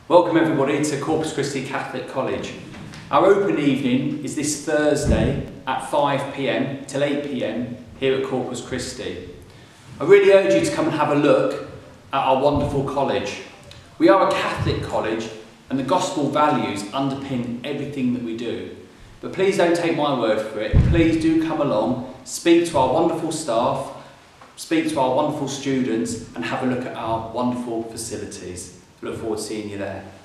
Welcome everybody to Corpus Christi Catholic College. Our open evening is this Thursday at 5 p.m. till 8 p.m. here at Corpus Christi. I really urge you to come and have a look at our wonderful college. We are a Catholic college and the gospel values underpin everything that we do. But please don't take my word for it. Please do come along, speak to our wonderful staff, speak to our wonderful students and have a look at our wonderful facilities. Look forward to seeing you there.